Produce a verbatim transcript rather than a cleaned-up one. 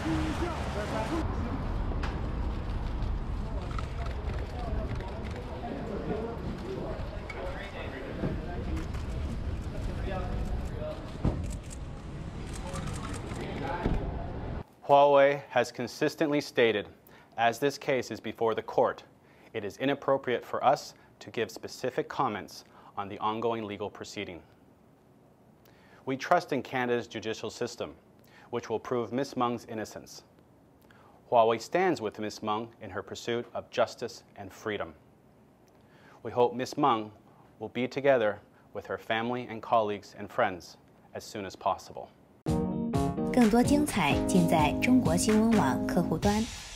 Huawei has consistently stated, as this case is before the court, it is inappropriate for us to give specific comments on the ongoing legal proceeding. We trust in Canada's judicial system, which will prove Miz Meng's innocence. Huawei stands with Miz Meng in her pursuit of justice and freedom. We hope Miz Meng will be together with her family and colleagues and friends as soon as possible. 更多精彩尽在中国新闻网客户端。